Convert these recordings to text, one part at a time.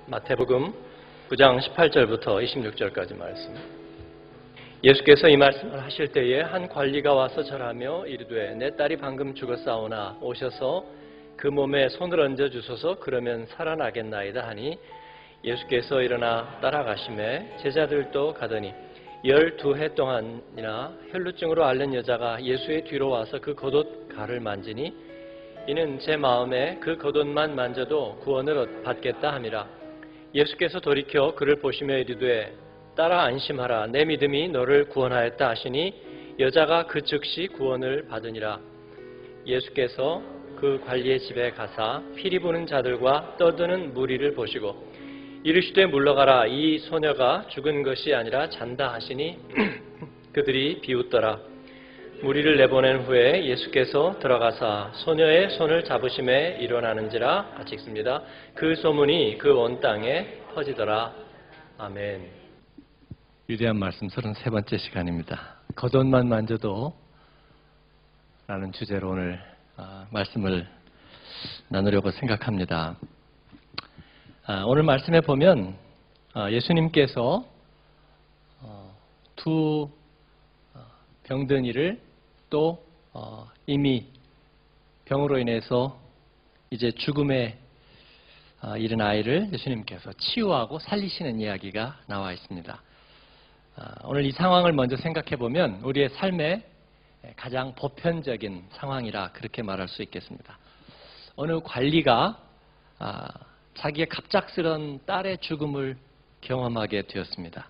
마태복음 9장 18절부터 26절까지 말씀. 예수께서 이 말씀을 하실 때에 한 관리가 와서 절하며 이르되 내 딸이 방금 죽었사오나 오셔서 그 몸에 손을 얹어 주소서 그러면 살아나겠나이다 하니 예수께서 일어나 따라가시매 제자들도 가더니 12해 동안이나 혈루증으로 앓는 여자가 예수의 뒤로 와서 그 겉옷 가를 만지니 이는 제 마음에 그 겉옷만 만져도 구원을 받겠다 함이라. 예수께서 돌이켜 그를 보시며 이르되 딸아 안심하라 내 믿음이 너를 구원하였다 하시니 여자가 그 즉시 구원을 받으니라. 예수께서 그 관리의 집에 가사 피리 부는 자들과 떠드는 무리를 보시고 이르시되 물러가라 이 소녀가 죽은 것이 아니라 잔다 하시니 그들이 비웃더라. 무리를 내보낸 후에 예수께서 들어가사 소녀의 손을 잡으심에 일어나는지라 같이 읽습니다. 그 소문이 그 온 땅에 퍼지더라. 아멘. 위대한 말씀 33번째 시간입니다. 겉옷만 만져도 라는 주제로 오늘 말씀을 나누려고 생각합니다. 오늘 말씀에 보면 예수님께서 두 병든 이를 또 이미 병으로 인해서 이제 죽음에 이른 아이를 예수님께서 치유하고 살리시는 이야기가 나와 있습니다. 오늘 이 상황을 먼저 생각해 보면 우리의 삶의 가장 보편적인 상황이라 그렇게 말할 수 있겠습니다. 어느 관리가 자기의 갑작스런 딸의 죽음을 경험하게 되었습니다.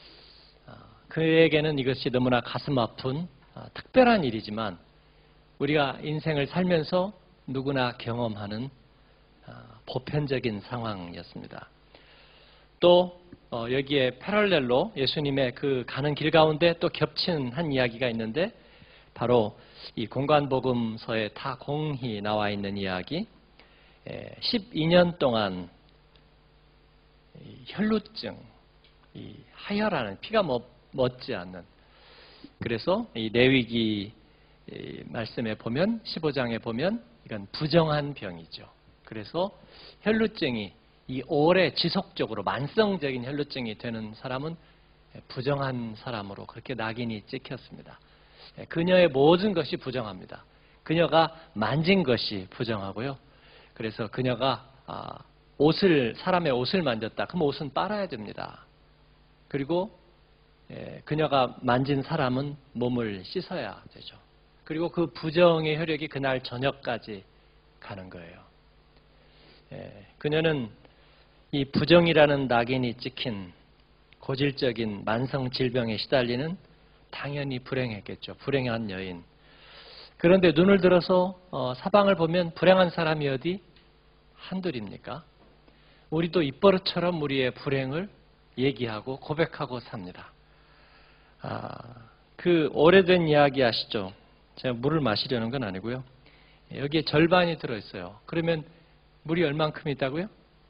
그에게는 이것이 너무나 가슴 아픈 특별한 일이지만 우리가 인생을 살면서 누구나 경험하는 보편적인 상황이었습니다. 또 여기에 패럴렐로 예수님의 그 가는 길 가운데 또 겹치는 한 이야기가 있는데 바로 이 공관복음서에 다 공히 나와 있는 이야기 12년 동안 혈루증, 하혈하는 피가 멎지 않는 그래서 이 레위기 말씀에 보면 15장에 보면 이건 부정한 병이죠. 그래서 혈루증이 이 오래 지속적으로 만성적인 혈루증이 되는 사람은 부정한 사람으로 그렇게 낙인이 찍혔습니다. 그녀의 모든 것이 부정합니다. 그녀가 만진 것이 부정하고요. 그래서 그녀가 사람의 옷을 만졌다. 그럼 옷은 빨아야 됩니다. 그리고 그녀가 만진 사람은 몸을 씻어야 되죠. 그리고 그 부정의 혈액이 그날 저녁까지 가는 거예요. 그녀는 이 부정이라는 낙인이 찍힌 고질적인 만성 질병에 시달리는 당연히 불행했겠죠. 불행한 여인. 그런데 눈을 들어서 사방을 보면 불행한 사람이 어디 한둘입니까? 우리도 입버릇처럼 우리의 불행을 얘기하고 고백하고 삽니다. 그 오래된 이야기 아시죠? 제가 물을 마시려는 건 아니고요. 여기에 절반이 들어있어요. 그러면 물이 얼만큼 있다고요?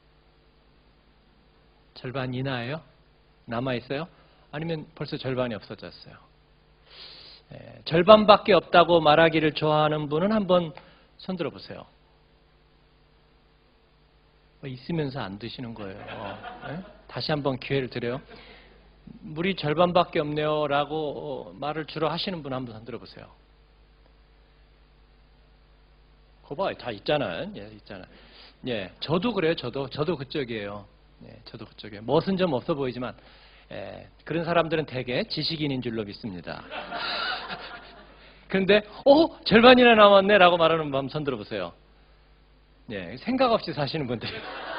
절반 이나예요? 남아있어요? 아니면 벌써 절반이 없어졌어요? 절반밖에 없다고 말하기를 좋아하는 분은 한번 손들어 보세요. 있으면서 안 드시는 거예요. 다시 한번 기회를 드려요. 물이 절반밖에 없네요 라고 말을 주로 하시는 분 한번 손들어 보세요. 거봐, 다 있잖아요. 있잖아요. 저도 그래요. 저도 그쪽이에요. 저도 그쪽이에요. 멋은 좀 없어 보이지만 그런 사람들은 대개 지식인인 줄로 믿습니다. 그런데 절반이나 남았네 라고 말하는 분 한번 손들어 보세요. 생각 없이 사시는 분들이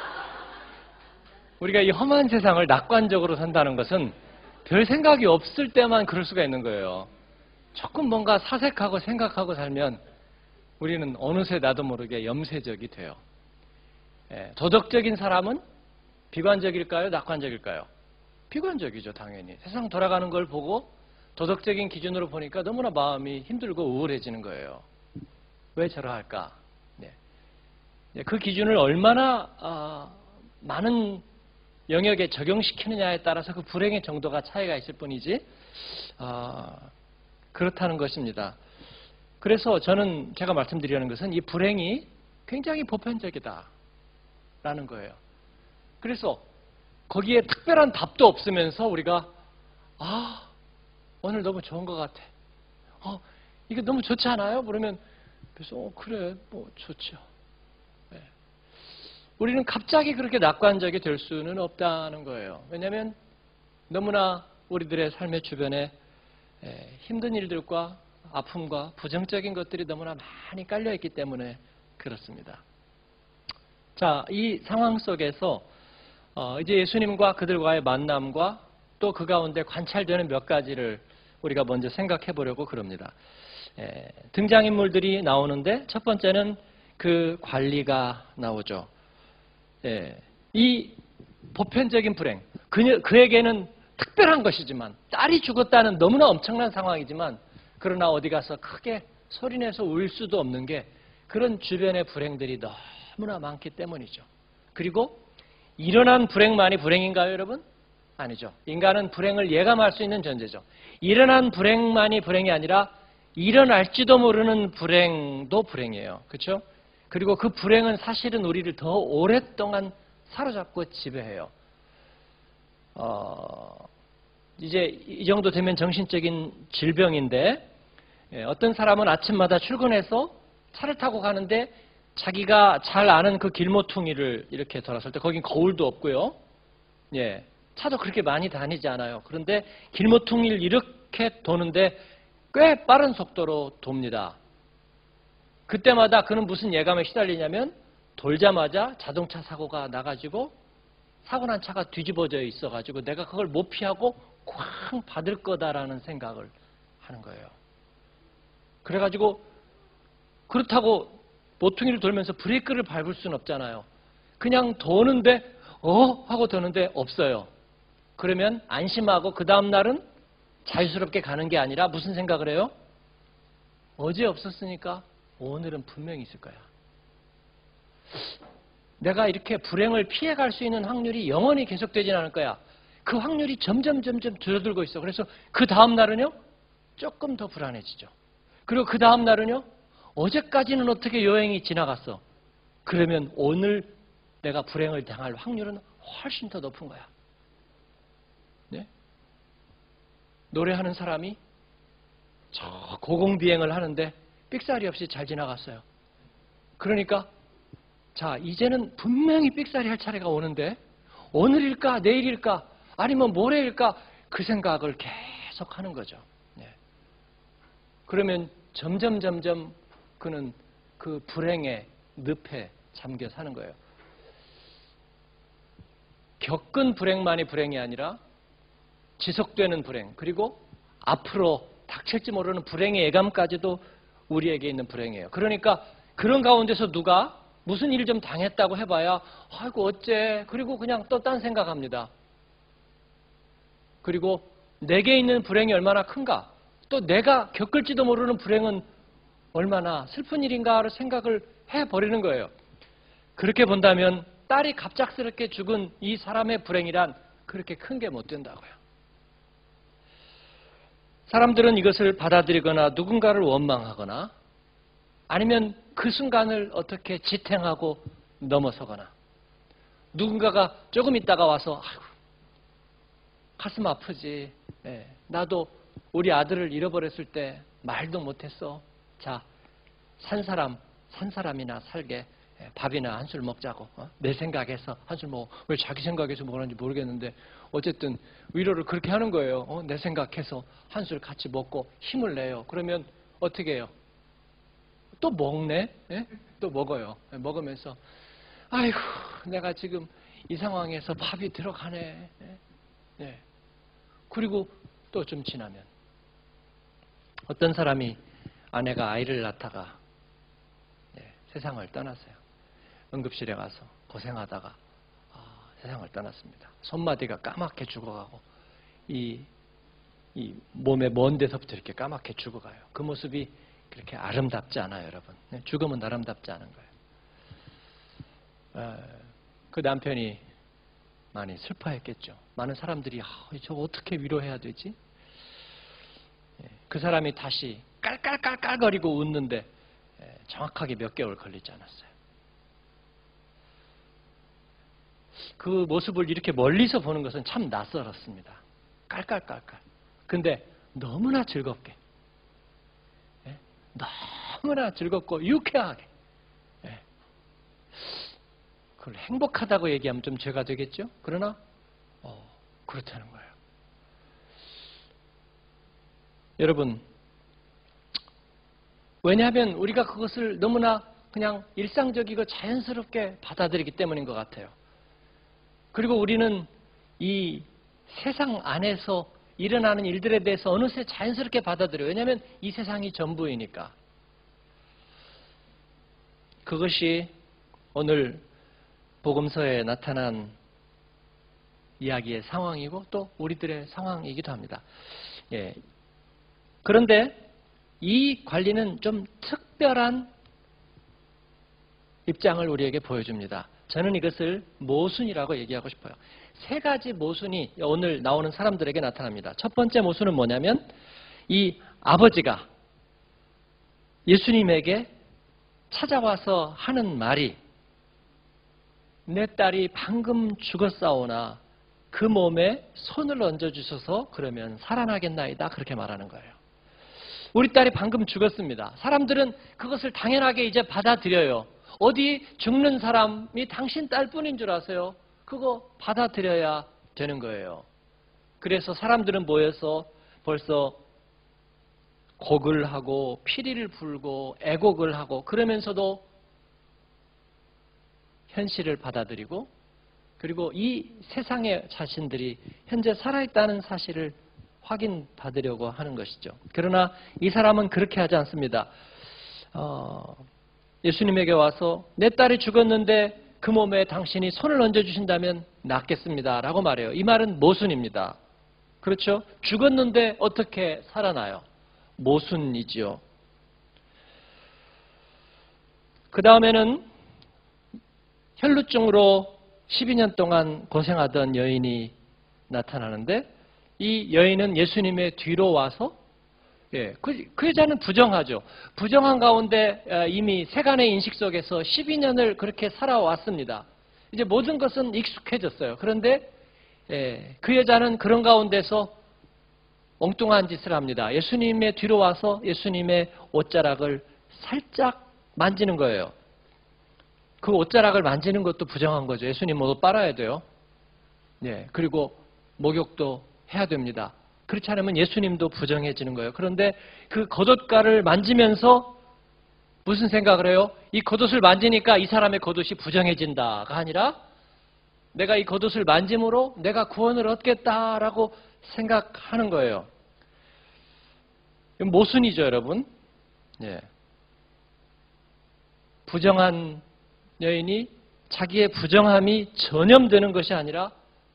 우리가 이 험한 세상을 낙관적으로 산다는 것은 별 생각이 없을 때만 그럴 수가 있는 거예요. 조금 뭔가 사색하고 생각하고 살면 우리는 어느새 나도 모르게 염세적이 돼요. 도덕적인 사람은 비관적일까요? 낙관적일까요? 비관적이죠, 당연히. 세상 돌아가는 걸 보고 도덕적인 기준으로 보니까 너무나 마음이 힘들고 우울해지는 거예요. 왜 저러할까? 그 기준을 얼마나 많은 영역에 적용시키느냐에 따라서 그 불행의 정도가 차이가 있을 뿐이지 그렇다는 것입니다. 그래서 제가 말씀드리려는 것은 이 불행이 굉장히 보편적이다라는 거예요. 그래서 거기에 특별한 답도 없으면서 우리가 오늘 너무 좋은 것 같아. 이게 너무 좋지 않아요? 그러면 그래서 그래 뭐 좋죠. 네. 우리는 갑자기 그렇게 낙관적이 될 수는 없다는 거예요. 왜냐하면 너무나 우리들의 삶의 주변에 힘든 일들과 아픔과 부정적인 것들이 너무나 많이 깔려있기 때문에 그렇습니다. 자, 이 상황 속에서 이제 예수님과 그들과의 만남과 또 그 가운데 관찰되는 몇 가지를 우리가 먼저 생각해 보려고 그럽니다. 등장인물들이 나오는데 첫 번째는 그 관리가 나오죠. 이 보편적인 불행, 그에게는 특별한 것이지만 딸이 죽었다는 너무나 엄청난 상황이지만 그러나 어디 가서 크게 소리내서 울 수도 없는 게 그런 주변의 불행들이 너무나 많기 때문이죠. 그리고 일어난 불행만이 불행인가요, 여러분? 아니죠. 인간은 불행을 예감할 수 있는 존재죠. 일어난 불행만이 불행이 아니라 일어날지도 모르는 불행도 불행이에요. 그렇죠? 그리고 그 불행은 사실은 우리를 더 오랫동안 사로잡고 지배해요. 이제 이 정도 되면 정신적인 질병인데 어떤 사람은 아침마다 출근해서 차를 타고 가는데 자기가 잘 아는 그 길모퉁이를 이렇게 돌았을 때 거긴 거울도 없고요. 차도 그렇게 많이 다니지 않아요. 그런데 길모퉁이를 이렇게 도는데 꽤 빠른 속도로 돕니다. 그때마다 그는 무슨 예감에 시달리냐면 돌자마자 자동차 사고가 나가지고 사고 난 차가 뒤집어져 있어가지고 내가 그걸 못 피하고 쾅 받을 거다라는 생각을 하는 거예요. 그래가지고 그렇다고 모퉁이를 돌면서 브레이크를 밟을 수는 없잖아요. 그냥 도는데 하고 도는데 없어요. 그러면 안심하고 그 다음 날은 자유스럽게 가는 게 아니라 무슨 생각을 해요? 어제 없었으니까 오늘은 분명히 있을 거야. 내가 이렇게 불행을 피해갈 수 있는 확률이 영원히 계속되진 않을 거야. 그 확률이 점점 줄어들고 있어. 그래서 그 다음 날은요, 조금 더 불안해지죠. 그리고 그 다음 날은요, 어제까지는 어떻게 여행이 지나갔어. 그러면 오늘 내가 불행을 당할 확률은 훨씬 더 높은 거야. 네? 노래하는 사람이 저 고공비행을 하는데 삑사리 없이 잘 지나갔어요. 그러니까 자, 이제는 분명히 삑사리 할 차례가 오는데 오늘일까 내일일까 아니면 모레일까 그 생각을 계속 하는 거죠. 그러면 점점 그는 그 불행의 늪에 잠겨 사는 거예요. 겪은 불행만이 불행이 아니라 지속되는 불행, 그리고 앞으로 닥칠지 모르는 불행의 예감까지도 우리에게 있는 불행이에요. 그러니까 그런 가운데서 누가 무슨 일 좀 당했다고 해봐야 아이고 어째, 그리고 그냥 또 딴 생각합니다. 그리고 내게 있는 불행이 얼마나 큰가, 또 내가 겪을지도 모르는 불행은 얼마나 슬픈 일인가를 생각을 해버리는 거예요. 그렇게 본다면 딸이 갑작스럽게 죽은 이 사람의 불행이란 그렇게 큰 게 못 된다고요. 사람들은 이것을 받아들이거나 누군가를 원망하거나 아니면 그 순간을 어떻게 지탱하고 넘어서거나 누군가가 조금 있다가 와서 아이고, 가슴 아프지. 나도 우리 아들을 잃어버렸을 때 말도 못했어. 자, 산 사람이나 살게. 밥이나 한술 먹자고. 내 생각에서 한술 먹어. 왜 자기 생각에서 먹는지 모르겠는데 어쨌든 위로를 그렇게 하는 거예요. 내 생각해서 한술 같이 먹고 힘을 내요. 그러면 어떻게 해요? 또 먹네? 또 먹어요. 먹으면서 아이고 내가 지금 이 상황에서 밥이 들어가네. 그리고 또 좀 지나면 어떤 사람이 아내가 아이를 낳다가 세상을 떠났어요. 응급실에 가서 고생하다가 세상을 떠났습니다. 손마디가 까맣게 죽어가고 이 몸의 먼 데서부터 이렇게 까맣게 죽어가요. 그 모습이 그렇게 아름답지 않아요, 여러분. 죽음은 아름답지 않은 거예요. 그 남편이 많이 슬퍼했겠죠. 많은 사람들이 저거 어떻게 위로해야 되지? 그 사람이 다시 깔깔깔깔거리고 웃는데 정확하게 몇 개월 걸리지 않았어요. 그 모습을 이렇게 멀리서 보는 것은 참 낯설었습니다. 깔깔깔깔. 근데 너무나 즐겁게, 너무나 즐겁고 유쾌하게, 그걸 행복하다고 얘기하면 좀 죄가 되겠죠? 그러나 그렇다는 거예요. 여러분, 왜냐하면 우리가 그것을 너무나 그냥 일상적이고 자연스럽게 받아들이기 때문인 것 같아요. 그리고 우리는 이 세상 안에서 일어나는 일들에 대해서 어느새 자연스럽게 받아들여요. 왜냐하면 이 세상이 전부이니까. 그것이 오늘 복음서에 나타난 이야기의 상황이고 또 우리들의 상황이기도 합니다. 예. 그런데 이 관리는 좀 특별한 입장을 우리에게 보여줍니다. 저는 이것을 모순이라고 얘기하고 싶어요. 세 가지 모순이 오늘 나오는 사람들에게 나타납니다. 첫 번째 모순은 뭐냐면 이 아버지가 예수님에게 찾아와서 하는 말이 내 딸이 방금 죽었사오나 그 몸에 손을 얹어주셔서 그러면 살아나겠나이다. 그렇게 말하는 거예요. 우리 딸이 방금 죽었습니다. 사람들은 그것을 당연하게 이제 받아들여요. 어디 죽는 사람이 당신 딸뿐인 줄 아세요? 그거 받아들여야 되는 거예요. 그래서 사람들은 모여서 벌써 곡을 하고 피리를 불고 애곡을 하고 그러면서도 현실을 받아들이고 그리고 이 세상의 자신들이 현재 살아있다는 사실을 확인받으려고 하는 것이죠. 그러나 이 사람은 그렇게 하지 않습니다. 예수님에게 와서 내 딸이 죽었는데 그 몸에 당신이 손을 얹어주신다면 낫겠습니다 라고 말해요. 이 말은 모순입니다. 그렇죠? 죽었는데 어떻게 살아나요? 모순이지요. 그 다음에는 혈루증으로 12년 동안 고생하던 여인이 나타나는데 이 여인은 예수님의 뒤로 와서 그 여자는 부정하죠. 부정한 가운데 이미 세간의 인식 속에서 12년을 그렇게 살아왔습니다. 이제 모든 것은 익숙해졌어요. 그런데 그 여자는 그런 가운데서 엉뚱한 짓을 합니다. 예수님의 뒤로 와서 예수님의 옷자락을 살짝 만지는 거예요. 그 옷자락을 만지는 것도 부정한 거죠. 예수님 옷 빨아야 돼요. 그리고 목욕도 해야 됩니다. 그렇지 않으면 예수님도 부정해지는 거예요. 그런데 그 겉옷가를 만지면서 무슨 생각을 해요? 이 겉옷을 만지니까 이 사람의 겉옷이 부정해진다가 아니라 내가 이 겉옷을 만짐으로 내가 구원을 얻겠다라고 생각하는 거예요. 이건 모순이죠, 여러분. 부정한 여인이 자기의 부정함이 전염되는 것이 아니라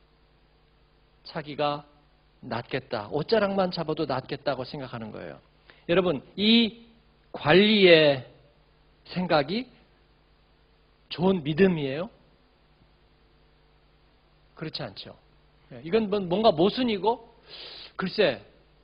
자기가 낫겠다. 옷자락만 잡아도 낫겠다고 생각하는 거예요. 여러분, 이 관리의 생각이 좋은 믿음이에요? 그렇지 않죠. 이건 뭔가 모순이고 글쎄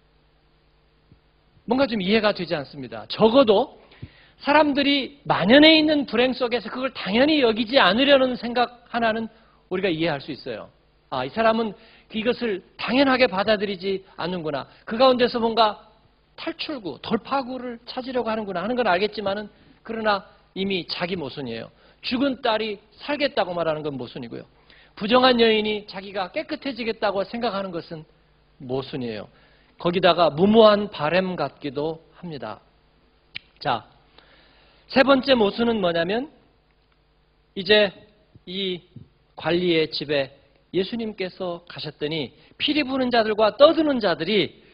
뭔가 좀 이해가 되지 않습니다. 적어도 사람들이 만연해 있는 불행 속에서 그걸 당연히 여기지 않으려는 생각 하나는 우리가 이해할 수 있어요. 이 사람은 이것을 당연하게 받아들이지 않는구나. 그 가운데서 뭔가 탈출구, 돌파구를 찾으려고 하는구나 하는 건 알겠지만은 그러나 이미 자기 모순이에요. 죽은 딸이 살겠다고 말하는 건 모순이고요. 부정한 여인이 자기가 깨끗해지겠다고 생각하는 것은 모순이에요. 거기다가 무모한 바램 같기도 합니다. 자, 세 번째 모순은 뭐냐면 이제 이 관리의 집에 예수님께서 가셨더니 피리 부는 자들과 떠드는 자들이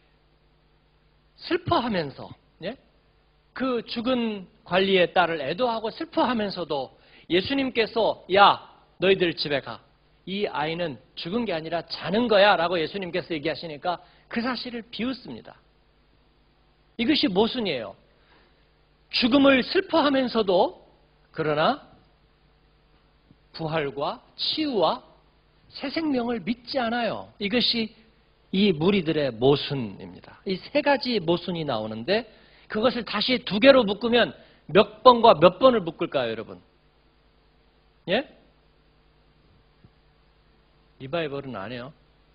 슬퍼하면서 그 죽은 관리의 딸을 애도하고 슬퍼하면서도 예수님께서 야 너희들 집에 가. 이 아이는 죽은 게 아니라 자는 거야 라고 예수님께서 얘기하시니까 그 사실을 비웃습니다. 이것이 모순이에요. 죽음을 슬퍼하면서도 그러나 부활과 치유와 새 생명을 믿지 않아요. 이것이 이 무리들의 모순입니다. 이 세 가지 모순이 나오는데 그것을 다시 두 개로 묶으면 몇 번과 몇 번을 묶을까요, 여러분? 리바이벌은 안 해요.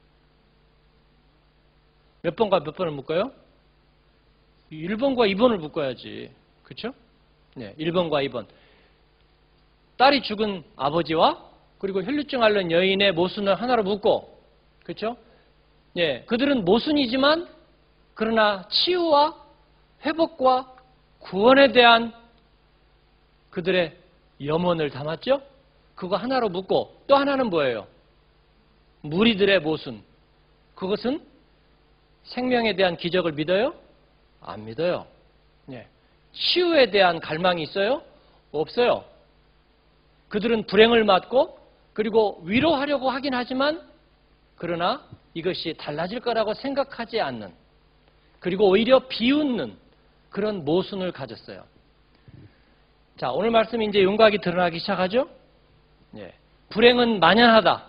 몇 번과 몇 번을 묶어요? 1번과 2번을 묶어야지. 그렇죠? 네, 1번과 2번. 딸이 죽은 아버지와 그리고 혈류증 앓는 여인의 모순을 하나로 묶고, 그렇죠? 예, 그들은 모순이지만 그러나 치유와 회복과 구원에 대한 그들의 염원을 담았죠? 그거 하나로 묶고 또 하나는 뭐예요? 무리들의 모순. 그것은 생명에 대한 기적을 믿어요? 안 믿어요. 예. 치유에 대한 갈망이 있어요? 없어요. 그들은 불행을 맞고 그리고 위로하려고 하긴 하지만 그러나 이것이 달라질 거라고 생각하지 않는, 그리고 오히려 비웃는 그런 모순을 가졌어요. 자, 오늘 말씀이 이제 윤곽이 드러나기 시작하죠? 예. 불행은 만연하다.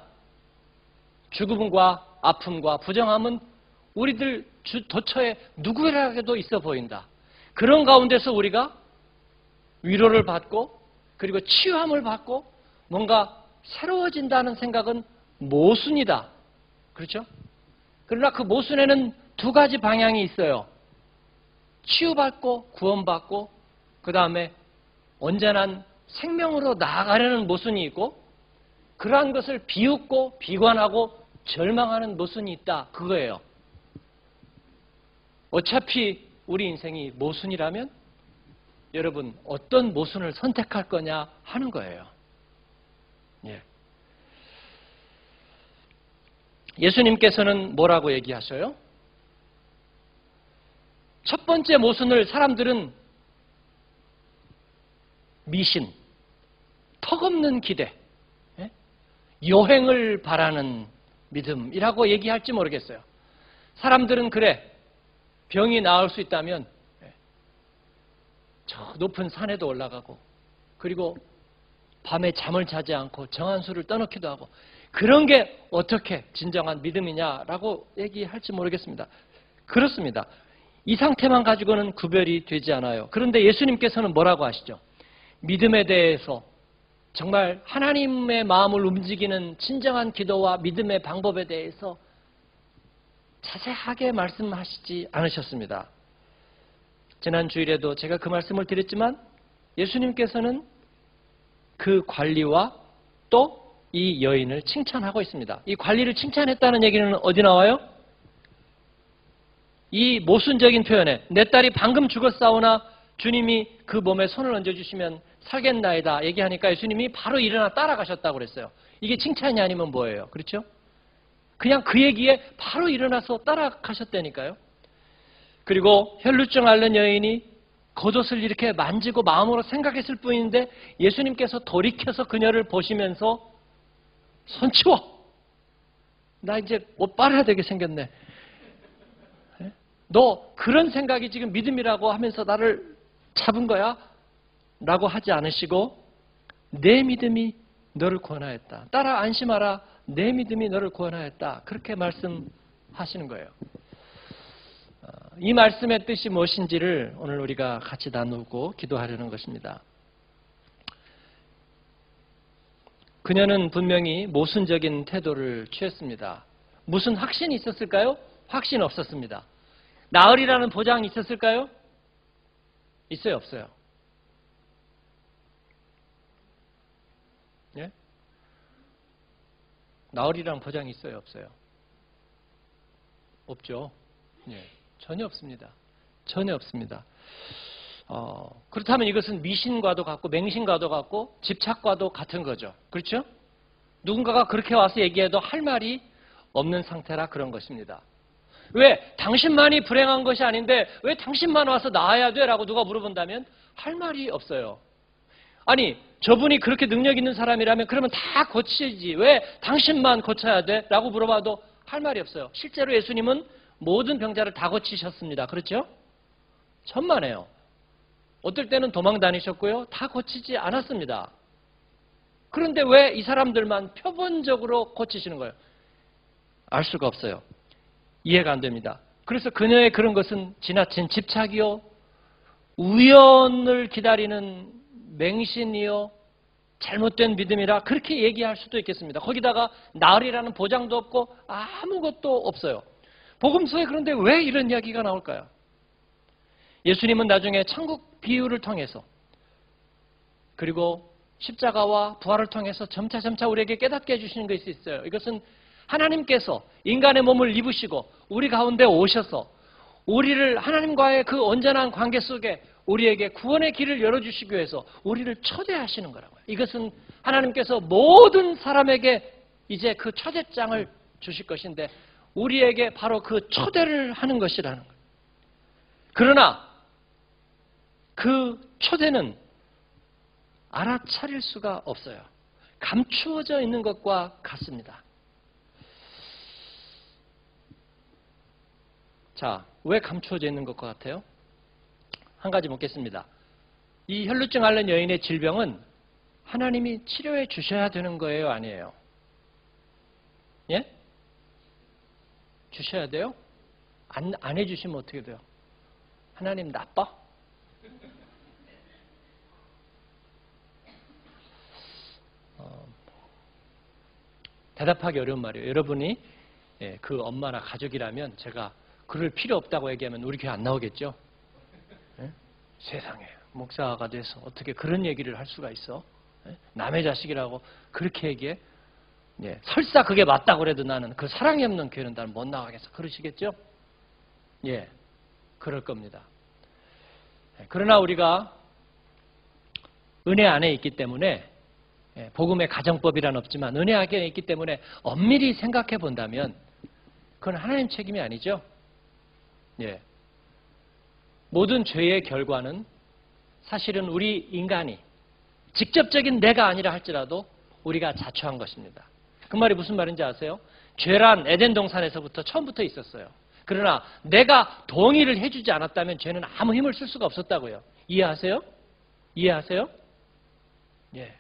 죽음과 아픔과 부정함은 우리들 도처에 누구에게도 있어 보인다. 그런 가운데서 우리가 위로를 받고 그리고 치유함을 받고 뭔가 새로워진다는 생각은 모순이다. 그렇죠? 그러나 그 모순에는 두 가지 방향이 있어요. 치유받고 구원받고 그 다음에 언제나 생명으로 나아가려는 모순이 있고, 그러한 것을 비웃고 비관하고 절망하는 모순이 있다. 그거예요. 어차피 우리 인생이 모순이라면 여러분 어떤 모순을 선택할 거냐 하는 거예요. 예. 예수님께서는 뭐라고 얘기하셔요? 첫 번째 모순을 사람들은 미신, 턱없는 기대, 여행을 바라는 믿음이라고 얘기할지 모르겠어요. 사람들은 그래, 병이 나을 수 있다면 저 높은 산에도 올라가고 그리고 밤에 잠을 자지 않고 정한수를 떠넣기도 하고, 그런 게 어떻게 진정한 믿음이냐라고 얘기할지 모르겠습니다. 그렇습니다. 이 상태만 가지고는 구별이 되지 않아요. 그런데 예수님께서는 뭐라고 하시죠? 믿음에 대해서 정말 하나님의 마음을 움직이는 진정한 기도와 믿음의 방법에 대해서 자세하게 말씀하시지 않으셨습니다. 지난 주일에도 제가 그 말씀을 드렸지만 예수님께서는 그 관리와 또 이 여인을 칭찬하고 있습니다. 이 관리를 칭찬했다는 얘기는 어디 나와요? 이 모순적인 표현에 내 딸이 방금 죽었사오나 주님이 그 몸에 손을 얹어주시면 살겠나이다 얘기하니까 예수님이 바로 일어나 따라가셨다고 그랬어요. 이게 칭찬이 아니면 뭐예요? 그렇죠? 그냥 그 얘기에 바로 일어나서 따라가셨다니까요. 그리고 혈루증 앓는 여인이 겉옷을 이렇게 만지고 마음으로 생각했을 뿐인데 예수님께서 돌이켜서 그녀를 보시면서 손 치워! 나 이제 옷 빨아야 되게 생겼네. 너 그런 생각이 지금 믿음이라고 하면서 나를 잡은 거야? 라고 하지 않으시고 내 믿음이 너를 구원하였다. 따라 안심하라. 내 믿음이 너를 구원하였다. 그렇게 말씀하시는 거예요. 이 말씀의 뜻이 무엇인지를 오늘 우리가 같이 나누고 기도하려는 것입니다. 그녀는 분명히 모순적인 태도를 취했습니다. 무슨 확신이 있었을까요? 확신 없었습니다. 나으리라는 보장이 있었을까요? 있어요, 없어요? 예? 나으리라는 보장이 있어요, 없어요? 없죠. 예, 전혀 없습니다. 전혀 없습니다. 그렇다면 이것은 미신과도 같고 맹신과도 같고 집착과도 같은 거죠. 그렇죠? 누군가가 그렇게 와서 얘기해도 할 말이 없는 상태라 그런 것입니다. 왜? 당신만이 불행한 것이 아닌데 왜 당신만 와서 나아야 돼? 라고 누가 물어본다면 할 말이 없어요. 아니, 저분이 그렇게 능력 있는 사람이라면 그러면 다 고치지. 왜 당신만 고쳐야 돼? 라고 물어봐도 할 말이 없어요. 실제로 예수님은 모든 병자를 다 고치셨습니다. 그렇죠? 천만에요. 어떨 때는 도망 다니셨고요. 다 고치지 않았습니다. 그런데 왜 이 사람들만 표본적으로 고치시는 거예요? 알 수가 없어요. 이해가 안 됩니다. 그래서 그녀의 그런 것은 지나친 집착이요, 우연을 기다리는 맹신이요, 잘못된 믿음이라 그렇게 얘기할 수도 있겠습니다. 거기다가 나으리라는 보장도 없고 아무것도 없어요. 복음서에 그런데 왜 이런 이야기가 나올까요? 예수님은 나중에 천국 비유를 통해서 그리고 십자가와 부활을 통해서 점차 우리에게 깨닫게 해주시는 것이 있어요. 이것은 하나님께서 인간의 몸을 입으시고 우리 가운데 오셔서 우리를 하나님과의 그 온전한 관계 속에 우리에게 구원의 길을 열어주시기 위해서 우리를 초대하시는 거라고요. 이것은 하나님께서 모든 사람에게 이제 그 초대장을 주실 것인데 우리에게 바로 그 초대를 하는 것이라는 거예요. 그러나 그 초대는 알아차릴 수가 없어요. 감추어져 있는 것과 같습니다. 자, 왜 감추어져 있는 것과 같아요? 한 가지 묻겠습니다. 이 혈루증 앓는 여인의 질병은 하나님이 치료해 주셔야 되는 거예요? 아니에요? 예? 주셔야 돼요? 안 해주시면 어떻게 돼요? 하나님 나빠? 대답하기 어려운 말이에요. 여러분이 그 엄마나 가족이라면 제가 그럴 필요 없다고 얘기하면 우리 교회 안 나오겠죠? 예? 세상에 목사가 돼서 어떻게 그런 얘기를 할 수가 있어? 예? 남의 자식이라고 그렇게 얘기해? 예. 설사 그게 맞다고 그래도 나는 그 사랑이 없는 교회는 나는 못 나가겠어. 그러시겠죠? 예, 그럴 겁니다. 그러나 우리가 은혜 안에 있기 때문에 복음의 가정법이란 없지만 은혜 안에 있기 때문에 엄밀히 생각해 본다면 그건 하나님 책임이 아니죠. 예. 모든 죄의 결과는 사실은 우리 인간이 직접적인 내가 아니라 할지라도 우리가 자초한 것입니다. 그 말이 무슨 말인지 아세요? 죄란 에덴 동산에서부터 처음부터 있었어요. 그러나 내가 동의를 해주지 않았다면 죄는 아무 힘을 쓸 수가 없었다고요. 이해하세요? 이해하세요? 예.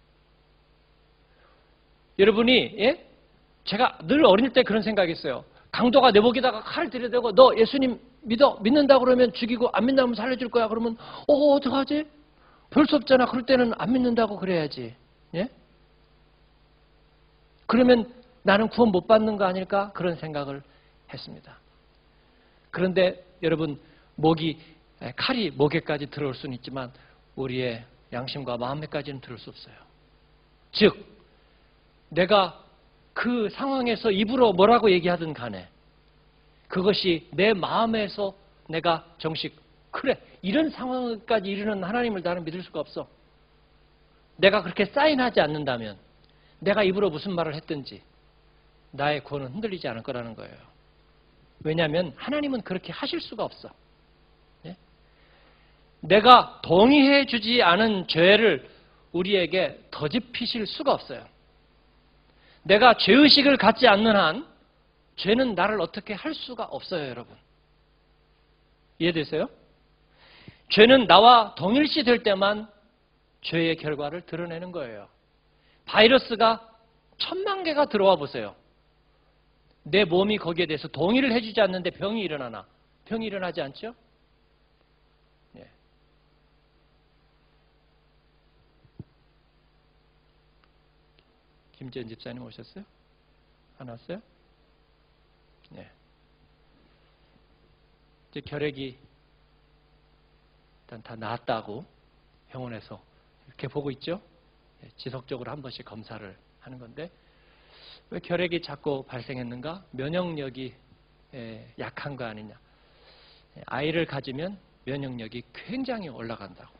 여러분이 제가 늘 어릴 때 그런 생각했어요. 강도가 내 목에다가 칼을 들이대고 너 예수님 믿는다고 그러면 죽이고 안 믿는다면 살려줄 거야. 그러면 어떡하지? 별 수 없잖아. 그럴 때는 안 믿는다고 그래야지. 예? 그러면 나는 구원 못 받는 거 아닐까? 그런 생각을 했습니다. 그런데 여러분 칼이 목에까지 들어올 수는 있지만 우리의 양심과 마음에까지는 들어올 수 없어요. 즉 내가 그 상황에서 입으로 뭐라고 얘기하든 간에 그것이 내 마음에서 내가 정식 그래 이런 상황까지 이르는 하나님을 나는 믿을 수가 없어. 내가 그렇게 사인하지 않는다면 내가 입으로 무슨 말을 했든지 나의 구원은 흔들리지 않을 거라는 거예요. 왜냐하면 하나님은 그렇게 하실 수가 없어. 예? 내가 동의해 주지 않은 죄를 우리에게 더집히실 수가 없어요. 내가 죄의식을 갖지 않는 한 죄는 나를 어떻게 할 수가 없어요, 여러분. 이해되세요? 죄는 나와 동일시 될 때만 죄의 결과를 드러내는 거예요. 바이러스가 1000만 개가 들어와 보세요. 내 몸이 거기에 대해서 동의를 해주지 않는데 병이 일어나나? 병이 일어나지 않죠? 예. 김지연 집사님 오셨어요? 안 왔어요? 네. 이제 결핵이 일단 다 나았다고 병원에서 이렇게 보고 있죠? 지속적으로 한 번씩 검사를 하는 건데 왜 결핵이 자꾸 발생했는가? 면역력이 약한 거 아니냐? 아이를 가지면 면역력이 굉장히 올라간다고.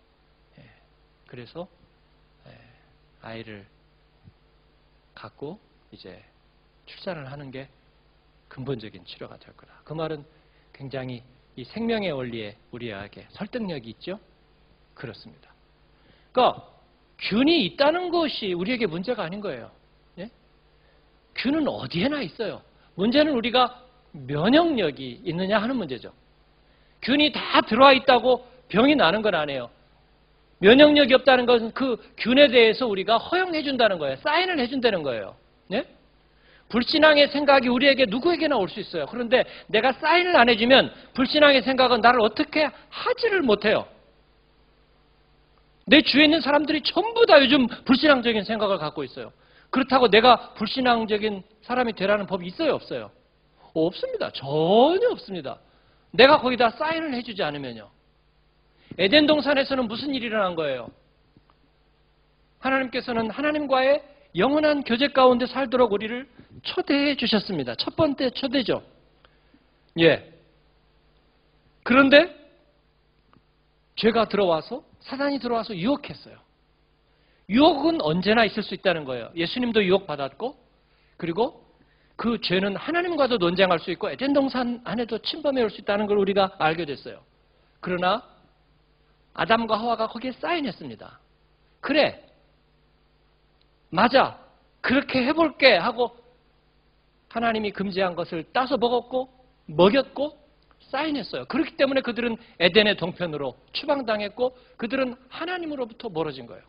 그래서 아이를 갖고 이제 출산을 하는 게 근본적인 치료가 될 거다. 그 말은 굉장히 이 생명의 원리에 우리에게 설득력이 있죠? 그렇습니다. 그러니까 균이 있다는 것이 우리에게 문제가 아닌 거예요. 예? 균은 어디에나 있어요. 문제는 우리가 면역력이 있느냐 하는 문제죠. 균이 다 들어와 있다고 병이 나는 건 아니에요. 면역력이 없다는 것은 그 균에 대해서 우리가 허용해 준다는 거예요. 사인을 해 준다는 거예요. 예? 불신앙의 생각이 우리에게 누구에게나 올 수 있어요. 그런데 내가 사인을 안 해주면 불신앙의 생각은 나를 어떻게 하지를 못해요. 내 주위에 있는 사람들이 전부 다 요즘 불신앙적인 생각을 갖고 있어요. 그렇다고 내가 불신앙적인 사람이 되라는 법이 있어요, 없어요? 없습니다. 전혀 없습니다. 내가 거기다 사인을 해주지 않으면요. 에덴 동산에서는 무슨 일이 일어난 거예요? 하나님께서는 하나님과의 영원한 교제 가운데 살도록 우리를 초대해 주셨습니다. 첫 번째 초대죠. 예. 그런데 죄가 들어와서, 사단이 들어와서 유혹했어요. 유혹은 언제나 있을 수 있다는 거예요. 예수님도 유혹받았고, 그리고 그 죄는 하나님과도 논쟁할 수 있고 에덴 동산 안에도 침범해 올 수 있다는 걸 우리가 알게 됐어요. 그러나 아담과 하와가 거기에 사인했습니다. 그래, 맞아, 그렇게 해볼게 하고 하나님이 금지한 것을 따서 먹었고 먹였고 사인했어요. 그렇기 때문에 그들은 에덴의 동편으로 추방당했고 그들은 하나님으로부터 멀어진 거예요.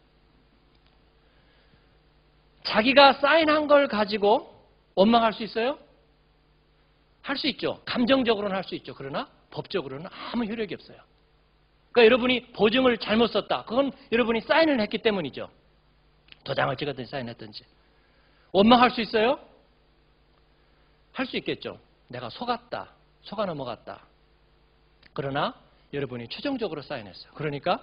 자기가 사인한 걸 가지고 원망할 수 있어요? 할 수 있죠. 감정적으로는 할 수 있죠. 그러나 법적으로는 아무 효력이 없어요. 그러니까 여러분이 보증을 잘못 썼다. 그건 여러분이 사인을 했기 때문이죠. 도장을 찍었든지 사인했든지. 원망할 수 있어요? 할 수 있겠죠. 내가 속았다. 속아 넘어갔다. 그러나 여러분이 최종적으로 사인했어요. 그러니까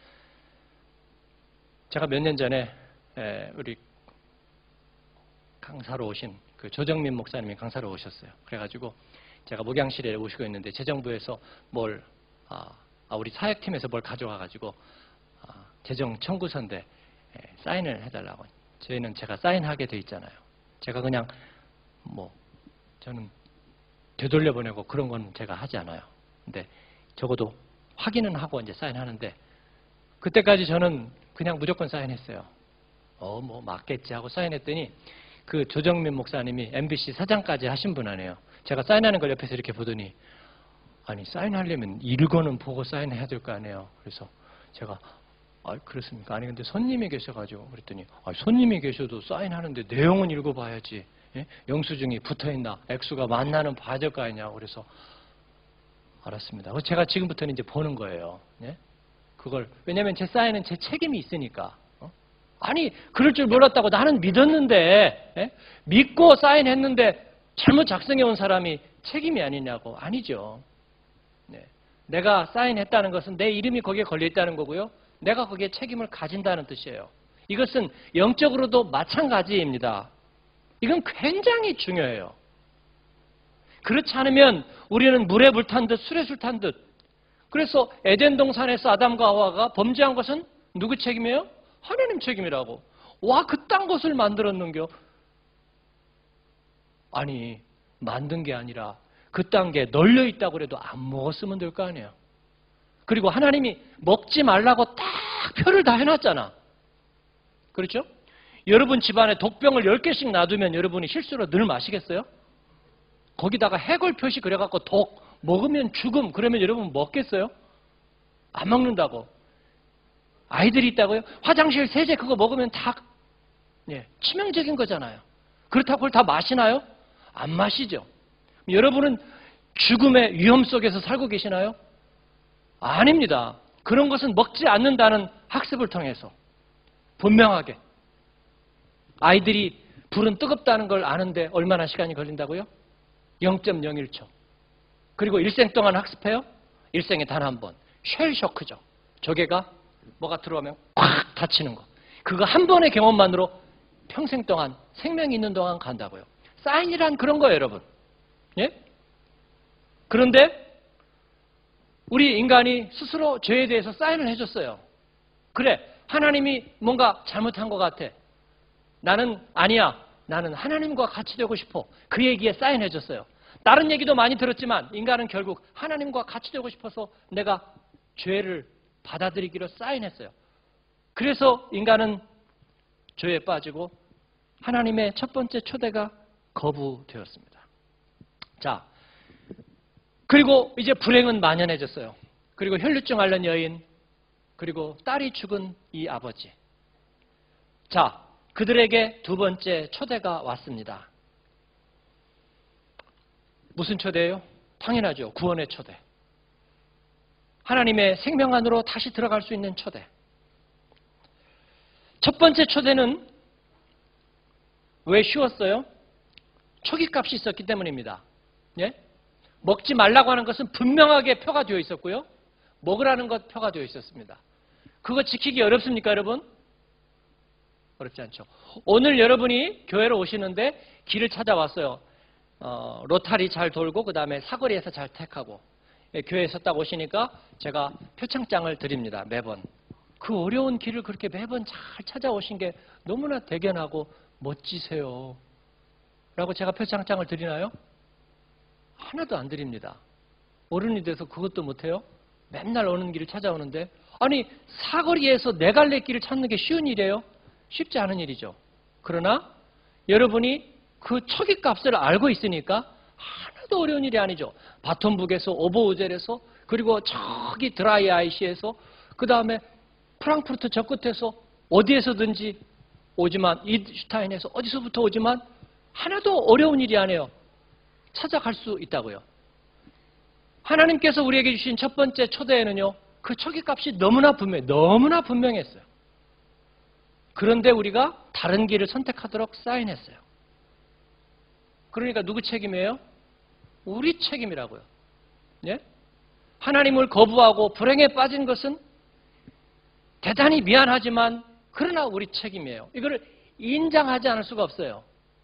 제가 몇 년 전에 우리 강사로 오신 그 조정민 목사님이 강사로 오셨어요. 그래가지고 제가 목양실에 오시고 있는데 재정부에서 우리 사역팀에서 뭘 가져와가지고 재정 청구서인데 사인을 해달라고. 저희는 제가 사인하게 돼 있잖아요. 제가 그냥 저는 되돌려 보내고 그런 건 제가 하지 않아요. 근데 적어도 확인은 하고 이제 사인하는데 그때까지 저는 그냥 무조건 사인했어요. 맞겠지 하고 사인했더니 그 조정민 목사님이 MBC 사장까지 하신 분 아니에요. 제가 사인하는 걸 옆에서 이렇게 보더니 아니 사인하려면 읽어는 보고 사인해야 될 거 아니에요. 그래서 제가 그렇습니까? 아니 근데 손님이 계셔가지고 그랬더니 손님이 계셔도 사인하는데 내용은 읽어봐야지. 예? 영수증이 붙어있나 액수가 맞나는 봐야 될 거 아니냐고. 그래서 알았습니다. 제가 지금부터는 이제 보는 거예요. 예? 그걸 왜냐하면 제 사인은 제 책임이 있으니까. 아니 그럴 줄 몰랐다고 나는 믿었는데 믿고 사인했는데 잘못 작성해 온 사람이 책임이 아니냐고. 아니죠. 네. 내가 사인했다는 것은 내 이름이 거기에 걸려 있다는 거고요. 내가 거기에 책임을 가진다는 뜻이에요. 이것은 영적으로도 마찬가지입니다. 이건 굉장히 중요해요. 그렇지 않으면 우리는 물에 물 탄 듯 술에 술 탄 듯. 그래서 에덴 동산에서 아담과 하와가 범죄한 것은 누구 책임이에요? 하나님 책임이라고. 와, 그딴 것을 만들었는겨? 아니, 만든 게 아니라 그딴 게 널려 있다고 해도 안 먹었으면 될 거 아니에요. 그리고 하나님이 먹지 말라고 딱 표를 다 해놨잖아. 그렇죠? 여러분 집안에 독병을 10개씩 놔두면 여러분이 실수로 늘 마시겠어요? 거기다가 해골 표시 그려갖고 독, 먹으면 죽음, 그러면 여러분 먹겠어요? 안 먹는다고. 아이들이 있다고요? 화장실 세제 그거 먹으면 다 치명적인 거잖아요. 그렇다고 그걸 다 마시나요? 안 마시죠. 여러분은 죽음의 위험 속에서 살고 계시나요? 아닙니다. 그런 것은 먹지 않는다는 학습을 통해서 분명하게. 아이들이 불은 뜨겁다는 걸 아는데 얼마나 시간이 걸린다고요? 0.01초. 그리고 일생 동안 학습해요? 일생에 단 한 번. 쉘 쇼크죠. 조개가 뭐가 들어오면 콱 다치는 거. 그거 한 번의 경험만으로 평생 동안 생명이 있는 동안 간다고요. 사인이란 그런 거예요, 여러분. 예? 그런데 우리 인간이 스스로 죄에 대해서 사인을 해줬어요. 그래, 하나님이 뭔가 잘못한 것 같아. 나는 아니야. 나는 하나님과 같이 되고 싶어. 그 얘기에 사인해줬어요. 다른 얘기도 많이 들었지만 인간은 결국 하나님과 같이 되고 싶어서 내가 죄를 받아들이기로 사인했어요. 그래서 인간은 죄에 빠지고 하나님의 첫 번째 초대가 거부되었습니다. 자, 그리고 이제 불행은 만연해졌어요. 그리고 혈류증 앓는 여인, 그리고 딸이 죽은 이 아버지. 자, 그들에게 두 번째 초대가 왔습니다. 무슨 초대예요? 당연하죠. 구원의 초대. 하나님의 생명 안으로 다시 들어갈 수 있는 초대. 첫 번째 초대는 왜 쉬웠어요? 초기값이 있었기 때문입니다. 예? 먹지 말라고 하는 것은 분명하게 표가 되어 있었고요. 먹으라는 것 표가 되어 있었습니다. 그거 지키기 어렵습니까, 여러분? 어렵지 않죠. 오늘 여러분이 교회로 오시는데 길을 찾아왔어요. 로타리 잘 돌고 그 다음에 사거리에서 잘 택하고 교회에서 딱 오시니까 제가 표창장을 드립니다. 매번. 그 어려운 길을 그렇게 매번 잘 찾아오신 게 너무나 대견하고 멋지세요. 라고 제가 표창장을 드리나요? 하나도 안 드립니다. 어른이 돼서 그것도 못해요? 맨날 오는 길을 찾아오는데 아니 사거리에서 네 갈래 길을 찾는 게 쉬운 일이에요? 쉽지 않은 일이죠. 그러나 여러분이 그 초기값을 알고 있으니까 하나도 어려운 일이 아니죠. 바톤북에서 오버우젤에서 그리고 저기 드라이 아이시에서 그 다음에 프랑크푸르트 저 끝에서 어디에서든지 오지만 이슈타인에서 어디서부터 오지만 하나도 어려운 일이 아니에요. 찾아갈 수 있다고요. 하나님께서 우리에게 주신 첫 번째 초대에는요. 그 초기값이 너무나 분명했어요. 그런데 우리가 다른 길을 선택하도록 사인했어요. 그러니까 누구 책임이에요? 우리 책임이라고요. 예? 하나님을 거부하고 불행에 빠진 것은 대단히 미안하지만 그러나 우리 책임이에요. 이거를 인정하지 않을 수가 없어요.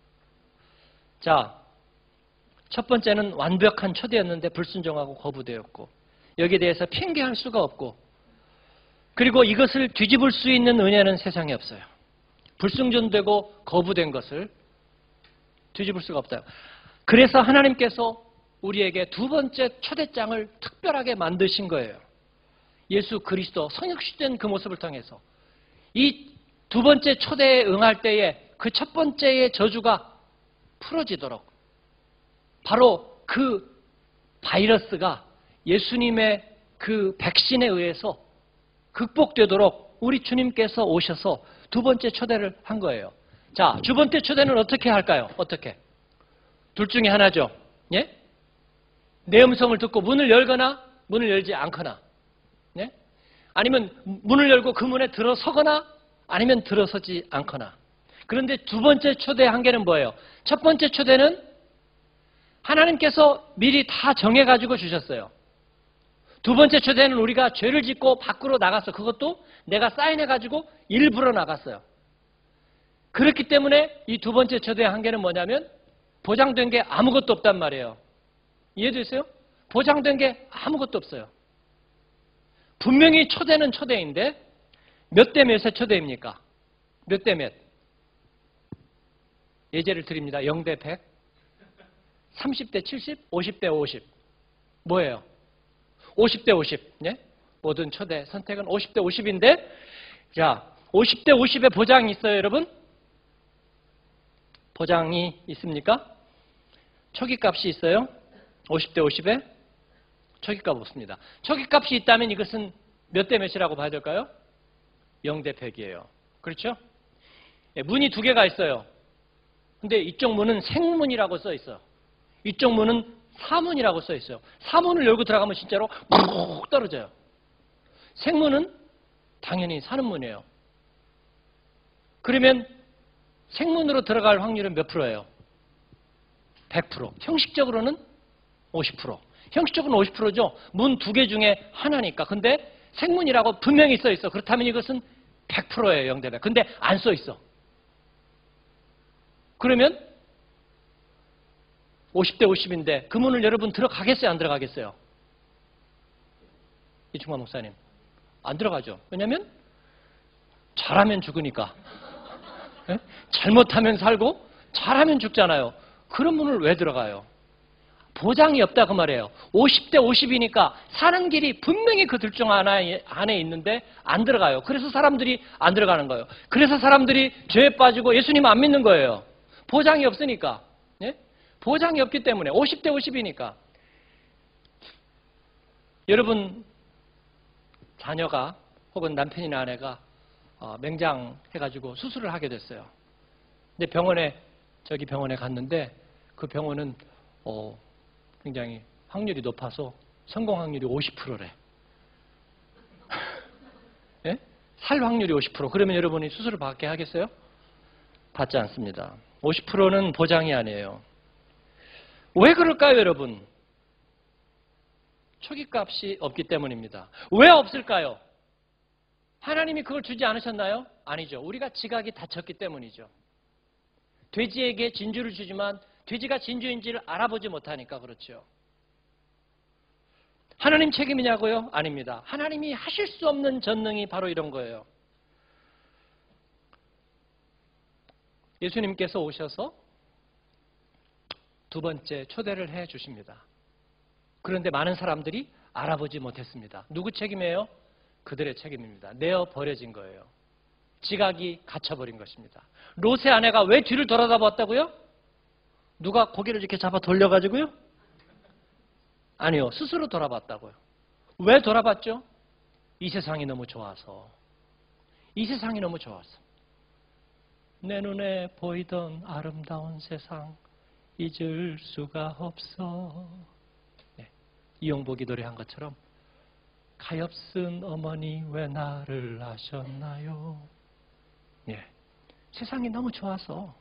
자, 첫 번째는 완벽한 초대였는데 불순종하고 거부되었고 여기에 대해서 핑계할 수가 없고 그리고 이것을 뒤집을 수 있는 은혜는 세상에 없어요. 불순종되고 거부된 것을 뒤집을 수가 없다. 그래서 하나님께서 우리에게 두 번째 초대장을 특별하게 만드신 거예요. 예수 그리스도 성육시된 그 모습을 통해서 이 두 번째 초대에 응할 때에 그 첫 번째의 저주가 풀어지도록 바로 그 바이러스가 예수님의 그 백신에 의해서 극복되도록 우리 주님께서 오셔서 두 번째 초대를 한 거예요. 자, 두 번째 초대는 어떻게 할까요? 어떻게? 둘 중에 하나죠. 예? 내 음성을 듣고 문을 열거나 문을 열지 않거나 예? 아니면 문을 열고 그 문에 들어서거나 아니면 들어서지 않거나. 그런데 두 번째 초대의 한계는 뭐예요? 첫 번째 초대는 하나님께서 미리 다 정해가지고 주셨어요. 두 번째 초대는 우리가 죄를 짓고 밖으로 나가서 그것도 내가 사인해가지고 일부러 나갔어요. 그렇기 때문에 이 두 번째 초대의 한계는 뭐냐면 보장된 게 아무것도 없단 말이에요. 이해되세요? 보장된 게 아무것도 없어요. 분명히 초대는 초대인데 몇 대 몇의 초대입니까? 몇 대 몇? 예제를 드립니다. 0대 100, 30대 70, 50대 50. 뭐예요? 50대 50. 예? 모든 초대 선택은 50대 50인데 자, 50대 50의 보장이 있어요, 여러분? 보장이 있습니까? 초기값이 있어요? 50대 50에? 초기값 없습니다. 초기값이 있다면 이것은 몇 대 몇이라고 봐야 될까요? 0대 100이에요. 그렇죠? 예, 문이 두 개가 있어요. 근데 이쪽 문은 생문이라고 써 있어요. 이쪽 문은 사문이라고 써 있어요. 사문을 열고 들어가면 진짜로 푹 떨어져요. 생문은 당연히 사는 문이에요. 그러면 생문으로 들어갈 확률은 몇 프로예요? 100%. 형식적으로는 50%. 형식적으로는 50%죠. 문 두 개 중에 하나니까. 근데 생문이라고 분명히 써 있어. 그렇다면 이것은 100%예요. 0대 100. 근데 안 써 있어. 그러면 50대 50인데 그 문을 여러분 들어가겠어요? 안 들어가겠어요? 이충만 목사님. 안 들어가죠. 왜냐하면 잘하면 죽으니까. 네? 잘못하면 살고 잘하면 죽잖아요. 그런 문을 왜 들어가요? 보장이 없다 그 말이에요. 50대 50이니까 사는 길이 분명히 그 둘 중 안에 있는데 안 들어가요. 그래서 사람들이 안 들어가는 거예요. 그래서 사람들이 죄에 빠지고 예수님 안 믿는 거예요. 보장이 없으니까. 예? 보장이 없기 때문에 50대 50이니까. 여러분 자녀가 혹은 남편이나 아내가 맹장해가지고 수술을 하게 됐어요. 근데 저기 병원에 갔는데 그 병원은 굉장히 확률이 높아서 성공 확률이 50%래. 예? 살 확률이 50%. 그러면 여러분이 수술을 받게 하겠어요? 받지 않습니다. 50%는 보장이 아니에요. 왜 그럴까요, 여러분? 초기값이 없기 때문입니다. 왜 없을까요? 하나님이 그걸 주지 않으셨나요? 아니죠. 우리가 지각이 닫혔기 때문이죠. 돼지에게 진주를 주지만 돼지가 진주인지를 알아보지 못하니까 그렇죠. 하나님 책임이냐고요? 아닙니다. 하나님이 하실 수 없는 전능이 바로 이런 거예요. 예수님께서 오셔서 두 번째 초대를 해 주십니다. 그런데 많은 사람들이 알아보지 못했습니다. 누구 책임이에요? 그들의 책임입니다. 내어 버려진 거예요. 지각이 갇혀버린 것입니다. 롯의 아내가 왜 뒤를 돌아다봤다고요? 누가 고개를 이렇게 잡아 돌려가지고요? 아니요. 스스로 돌아봤다고요. 왜 돌아봤죠? 이 세상이 너무 좋아서. 이 세상이 너무 좋아서. 내 눈에 보이던 아름다운 세상 잊을 수가 없어. 네, 이용복이 노래한 것처럼 가엾은 어머니 왜 나를 낳으셨나요? 예, 세상이 너무 좋아서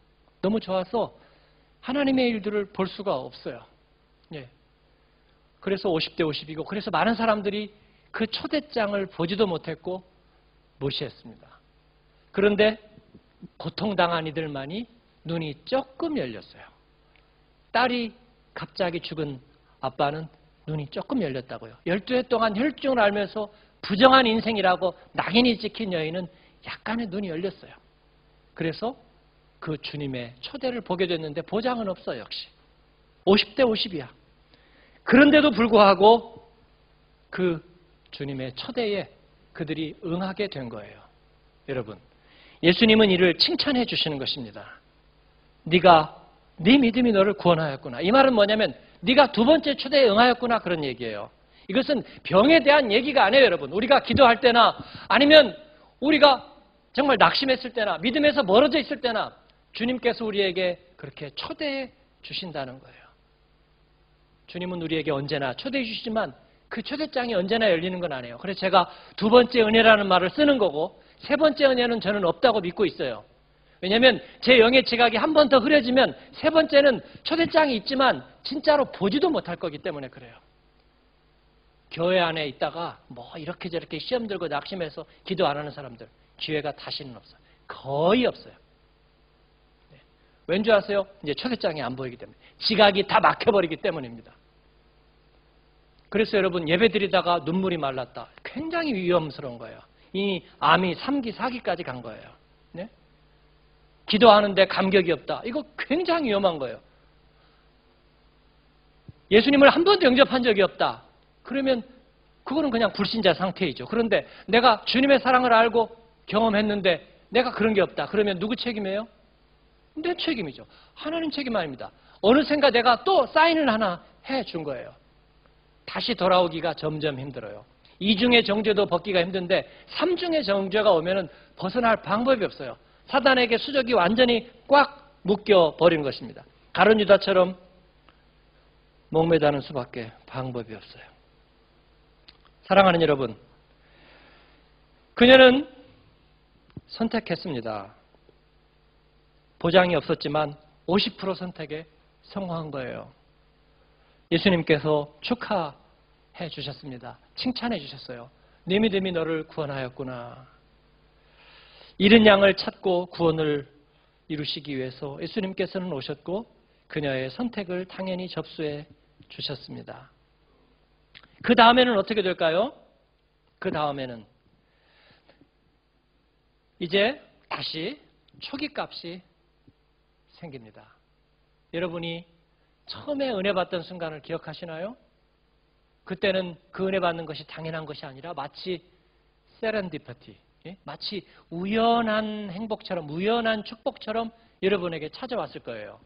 하나님의 일들을 볼 수가 없어요. 예, 그래서 50대 50이고 그래서 많은 사람들이 그 초대장을 보지도 못했고 무시했습니다. 그런데 고통당한 이들만이 눈이 조금 열렸어요. 딸이 갑자기 죽은 아빠는 눈이 조금 열렸다고요. 12해 동안 혈증을 앓면서 부정한 인생이라고 낙인이 찍힌 여인은 약간의 눈이 열렸어요. 그래서 그 주님의 초대를 보게 됐는데 보장은 없어 역시. 50대 50이야. 그런데도 불구하고 그 주님의 초대에 그들이 응하게 된 거예요. 여러분, 예수님은 이를 칭찬해 주시는 것입니다. 네 믿음이 너를 구원하였구나. 이 말은 뭐냐면 네가 두 번째 초대에 응하였구나 그런 얘기예요. 이것은 병에 대한 얘기가 아니에요, 여러분. 우리가 기도할 때나 아니면 우리가 정말 낙심했을 때나 믿음에서 멀어져 있을 때나 주님께서 우리에게 그렇게 초대해 주신다는 거예요. 주님은 우리에게 언제나 초대해 주시지만 그 초대장이 언제나 열리는 건 아니에요. 그래서 제가 두 번째 은혜라는 말을 쓰는 거고 세 번째 은혜는 저는 없다고 믿고 있어요. 왜냐하면 제 영의 지각이 한 번 더 흐려지면 세 번째는 초대장이 있지만 진짜로 보지도 못할 거기 때문에 그래요. 교회 안에 있다가 뭐 이렇게 저렇게 시험 들고 낙심해서 기도 안 하는 사람들 기회가 다시는 없어요. 거의 없어요. 네. 왠지 아세요? 이제 초대장이 안 보이기 때문에. 지각이 다 막혀버리기 때문입니다. 그래서 여러분 예배 드리다가 눈물이 말랐다. 굉장히 위험스러운 거예요. 이 암이 3기, 4기까지 간 거예요. 네? 기도하는데 감격이 없다. 이거 굉장히 위험한 거예요. 예수님을 한 번도 영접한 적이 없다. 그러면 그거는 그냥 불신자 상태이죠. 그런데 내가 주님의 사랑을 알고 경험했는데 내가 그런 게 없다. 그러면 누구 책임이에요? 내 책임이죠. 하나님 책임 아닙니다. 어느샌가 내가 또 사인을 하나 해준 거예요. 다시 돌아오기가 점점 힘들어요. 2중의 정죄도 벗기가 힘든데 3중의 정죄가 오면은 벗어날 방법이 없어요. 사단에게 수족이 완전히 꽉 묶여버린 것입니다. 가룟 유다처럼 목매다는 수밖에 방법이 없어요. 사랑하는 여러분, 그녀는 선택했습니다. 보장이 없었지만 50% 선택에 성공한 거예요. 예수님께서 축하해 주셨습니다. 칭찬해 주셨어요. 네 믿음이 너를 구원하였구나. 잃은 양을 찾고 구원을 이루시기 위해서 예수님께서는 오셨고 그녀의 선택을 당연히 접수해 주셨습니다. 그 다음에는 어떻게 될까요? 그 다음에는 이제 다시 초기값이 생깁니다. 여러분이 처음에 은혜 받던 순간을 기억하시나요? 그때는 그 은혜 받는 것이 당연한 것이 아니라 마치 세렌디피티, 마치 우연한 행복처럼, 우연한 축복처럼 여러분에게 찾아왔을 거예요.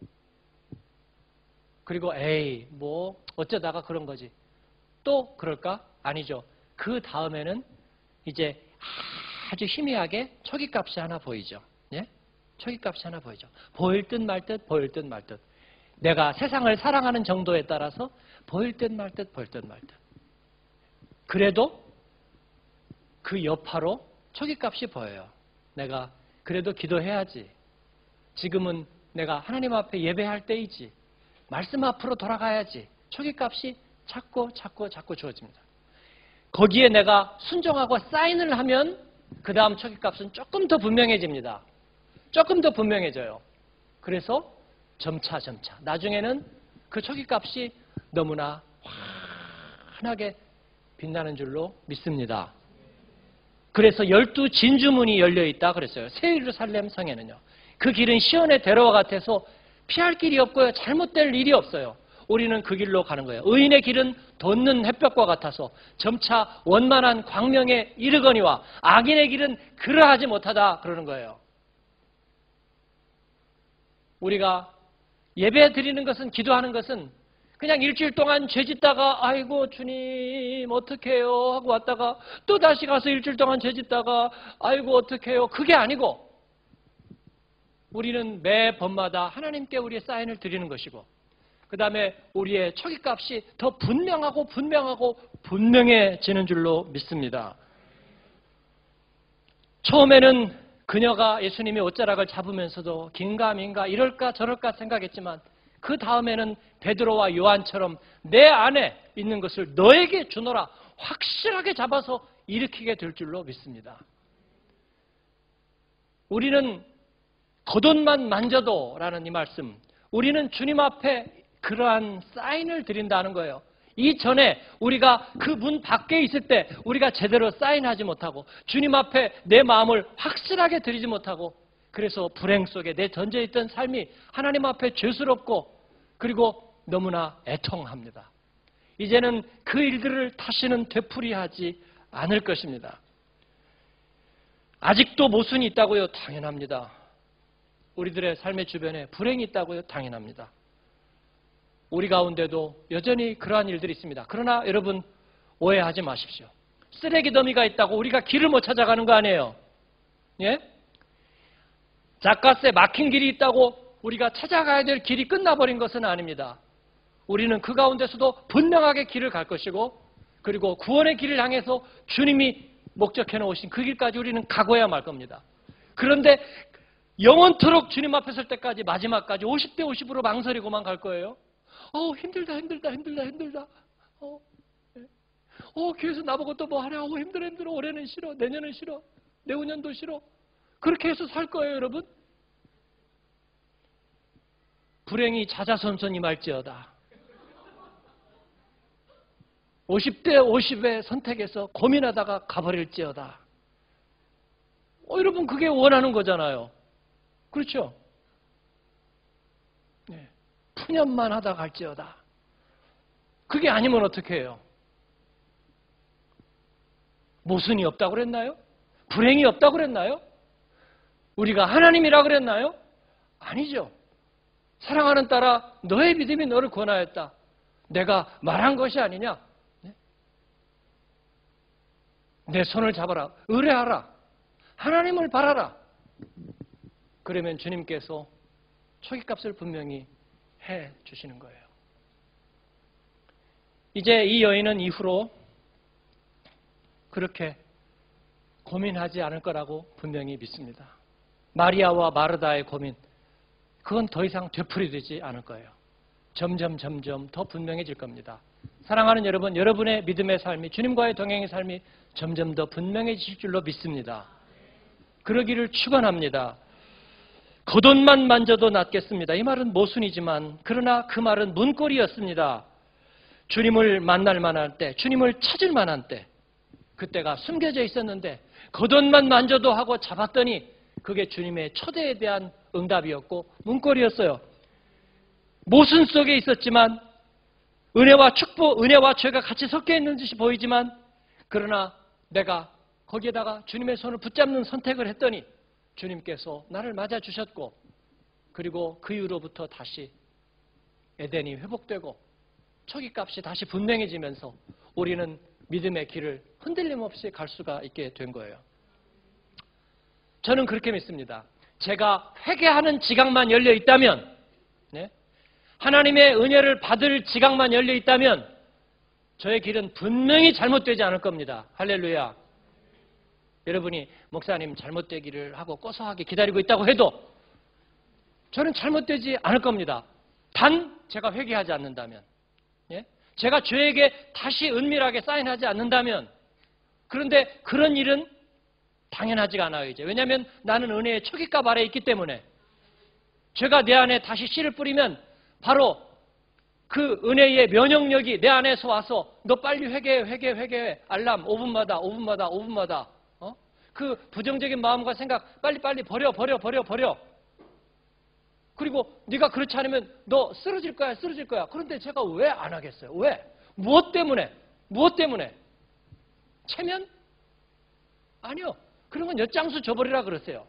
그리고 에이, 뭐 어쩌다가 그런 거지. 또 그럴까? 아니죠. 그 다음에는 이제 아주 희미하게 초기값이 하나 보이죠. 예? 초기값이 하나 보이죠. 보일 듯 말 듯, 보일 듯 말 듯. 내가 세상을 사랑하는 정도에 따라서 보일 듯 말 듯, 보일 듯 말 듯. 그래도 그 여파로 초기값이 보여요. 내가 그래도 기도해야지. 지금은 내가 하나님 앞에 예배할 때이지. 말씀 앞으로 돌아가야지. 초기값이 자꾸 주어집니다. 거기에 내가 순종하고 사인을 하면 그 다음 초기값은 조금 더 분명해집니다. 조금 더 분명해져요. 그래서 점차 나중에는 그 초기값이 너무나 환하게 빛나는 줄로 믿습니다. 그래서 12 진주문이 열려있다 그랬어요. 새 예루살렘 성에는요. 그 길은 시온의 대로와 같아서 피할 길이 없고요. 잘못될 일이 없어요. 우리는 그 길로 가는 거예요. 의인의 길은 돋는 햇볕과 같아서 점차 원만한 광명에 이르거니와 악인의 길은 그러하지 못하다 그러는 거예요. 우리가 예배 드리는 것은, 기도하는 것은 그냥 일주일 동안 죄 짓다가 아이고 주님 어떡해요 하고 왔다가 또 다시 가서 일주일 동안 죄 짓다가 아이고 어떡해요, 그게 아니고 우리는 매 번마다 하나님께 우리의 사인을 드리는 것이고, 그 다음에 우리의 초기값이 더 분명하고 분명해지는 줄로 믿습니다. 처음에는 그녀가 예수님의 옷자락을 잡으면서도 긴가민가 이럴까 저럴까 생각했지만 그 다음에는 베드로와 요한처럼 내 안에 있는 것을 너에게 주노라 확실하게 잡아서 일으키게 될 줄로 믿습니다. 우리는 겉옷만 만져도 라는 이 말씀, 우리는 주님 앞에 그러한 사인을 드린다는 거예요. 이전에 우리가 그 문 밖에 있을 때 우리가 제대로 사인하지 못하고 주님 앞에 내 마음을 확실하게 드리지 못하고, 그래서 불행 속에 내 던져있던 삶이 하나님 앞에 죄스럽고 그리고 너무나 애통합니다. 이제는 그 일들을 다시는 되풀이하지 않을 것입니다. 아직도 모순이 있다고요? 당연합니다. 우리들의 삶의 주변에 불행이 있다고요? 당연합니다. 우리 가운데도 여전히 그러한 일들이 있습니다. 그러나 여러분 오해하지 마십시오. 쓰레기 더미가 있다고 우리가 길을 못 찾아가는 거 아니에요. 예? 잣갓에 막힌 길이 있다고 우리가 찾아가야 될 길이 끝나버린 것은 아닙니다. 우리는 그 가운데서도 분명하게 길을 갈 것이고, 그리고 구원의 길을 향해서 주님이 목적해 놓으신 그 길까지 우리는 가고야 말 겁니다. 그런데 영원토록 주님 앞에 설 때까지, 마지막까지 50대 50으로 망설이고만 갈 거예요. 힘들다. 교회에서 나보고 또 뭐 하냐. 힘들어. 올해는 싫어. 내년은 싫어. 내후년도 싫어. 그렇게 해서 살 거예요, 여러분. 불행이 자자손손이 말지어다. 50대 50의 선택에서 고민하다가 가버릴지어다. 여러분 그게 원하는 거잖아요. 그렇죠? 네. 푸념만 하다 갈지어다. 그게 아니면 어떻게 해요? 모순이 없다고 그랬나요? 불행이 없다고 그랬나요? 우리가 하나님이라 그랬나요? 아니죠. 사랑하는 딸아, 너의 믿음이 너를 구원하였다. 내가 말한 것이 아니냐? 내 손을 잡아라. 의뢰하라. 하나님을 바라라. 그러면 주님께서 초기값을 분명히 해 주시는 거예요. 이제 이 여인은 이후로 그렇게 고민하지 않을 거라고 분명히 믿습니다. 마리아와 마르다의 고민, 그건 더 이상 되풀이되지 않을 거예요. 점점 더 분명해질 겁니다. 사랑하는 여러분, 여러분의 믿음의 삶이, 주님과의 동행의 삶이 점점 더 분명해질 줄로 믿습니다. 그러기를 축원합니다. 겉옷만 만져도 낫겠습니다. 이 말은 모순이지만 그러나 그 말은 문고리였습니다. 주님을 만날 만할 때, 주님을 찾을 만한 때, 그때가 숨겨져 있었는데 겉옷만 만져도 하고 잡았더니 그게 주님의 초대에 대한 응답이었고 문고리였어요. 모순 속에 있었지만 은혜와 축복, 은혜와 죄가 같이 섞여 있는 듯이 보이지만, 그러나 내가 거기에다가 주님의 손을 붙잡는 선택을 했더니 주님께서 나를 맞아주셨고, 그리고 그 이후로부터 다시 에덴이 회복되고 초기값이 다시 분명해지면서 우리는 믿음의 길을 흔들림 없이 갈 수가 있게 된 거예요. 저는 그렇게 믿습니다. 제가 회개하는 지각만 열려 있다면, 하나님의 은혜를 받을 지각만 열려 있다면 저의 길은 분명히 잘못되지 않을 겁니다. 할렐루야. 여러분이 목사님 잘못되기를 하고 고소하게 기다리고 있다고 해도 저는 잘못되지 않을 겁니다. 단 제가 회개하지 않는다면, 예? 제가 죄에게 다시 은밀하게 사인하지 않는다면, 그런데 그런 일은 당연하지가 않아요. 이제 왜냐하면 나는 은혜의 초기값 아래에 있기 때문에 죄가 내 안에 다시 씨를 뿌리면 바로 그 은혜의 면역력이 내 안에서 와서 너 빨리 회개해 알람 5분마다 그 부정적인 마음과 생각 빨리 버려. 그리고 네가 그렇지 않으면 너 쓰러질 거야. 그런데 제가 왜 안 하겠어요? 왜? 무엇 때문에? 체면? 아니요. 그런 건 엿장수 줘버리라 그러세요.